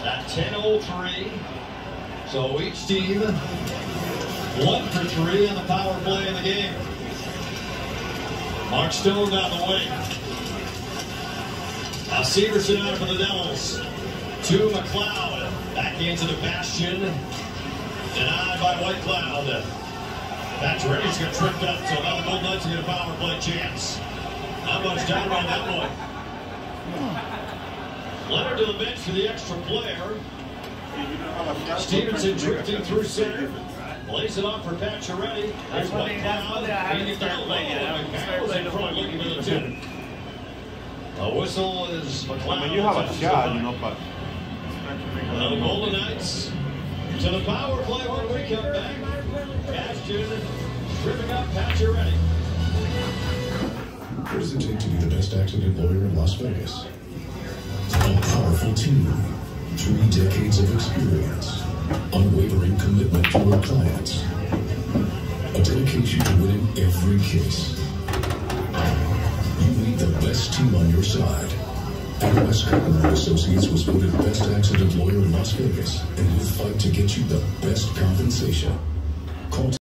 at 10:03. So each team 1 for 3 on the power play in the game. Mark Stone down the wing. Now Henderson out for the Devils. To McLeod. Back into the bastion. Denied by White Cloud. Pacioretty's got tripped up, so now the Golden Knights will get a power play chance. Not much down around that one. Leonard to the bench for the extra player. Stevenson drifting through center. Lays it off for Pacioretty. There's White Cloud. He down low. McCarroll's in front looking for the tip. A whistle is McLeod. When you have a shot, you know, but... The Golden Knights to the power play when we come back. Bastion tripping up Pacioretty. What does it take to be the best accident lawyer in Las Vegas? A powerful team, 3 decades of experience, unwavering commitment to our clients, a dedication to winning every case. You need the best team on your side. And West Cotton Associates was voted best accident lawyer in Las Vegas, and will fight to get you the best compensation. Call